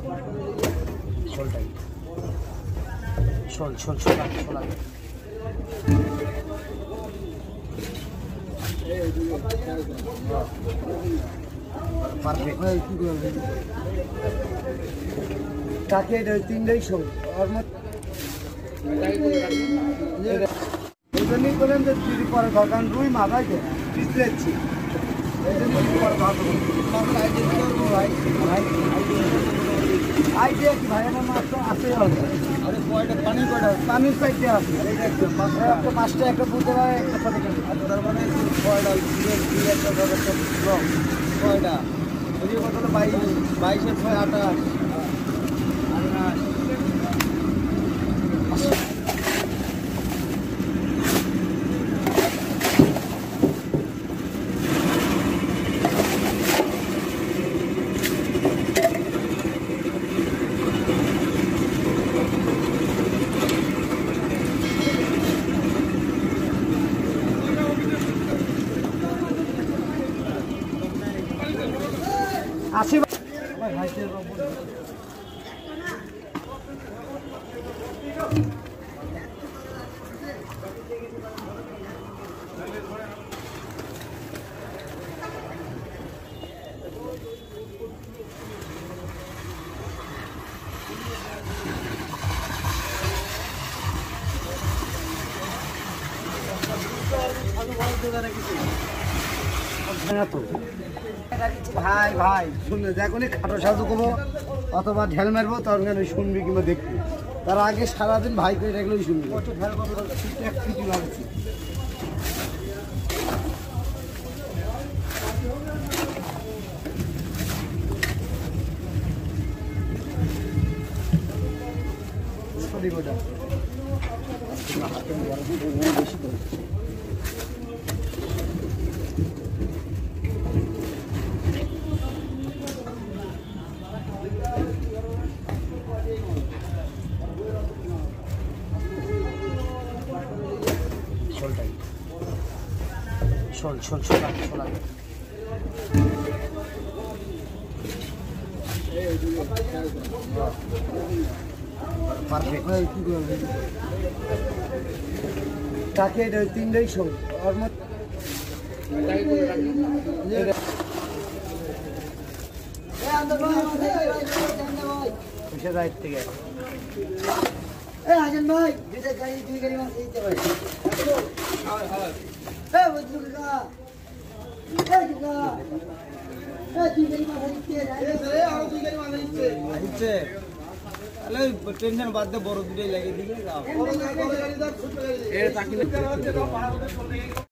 শোলটাই শোল শোল শোল আগে শোল আগে পারফেক্ট কাকে এটা তিনটাই শোল ওর মধ্যে এই জন্যই বললেন যে যদি পরে দরকার রুই মাথায় দেয় পিছলেছি এই জন্য পরে ভাই আইডিয়া কি ভাই আমার মাছ তো আছে হবে আরে কয়টা পানির সাইড দিয়ে আছে একটা মাছটা একটা বুঝতে পারে একটা পথে তার মানে কয়টা কয়টা যদি কত 22-22 6 28 আসি ভাই ভাই শুনবে যখনই খাটো সাজু করবো অথবা ঢেল মারবো তখন শুনবি কিংবা দেখবি তার আগে সারাদিন ভাই করে রাখলেই শুনবি বেশি করে শোলটাই শোল শোল শোল আগে শোল আগে পারফেক্ট কাকে এটা তিনটাই শোল ওর মধ্যে থেকে আছেন ভাই দুই গাড়ি মাছ দিতে পারে টেনশন বাদ দিয়ে বড় দুটাই লাগিয়ে দিলে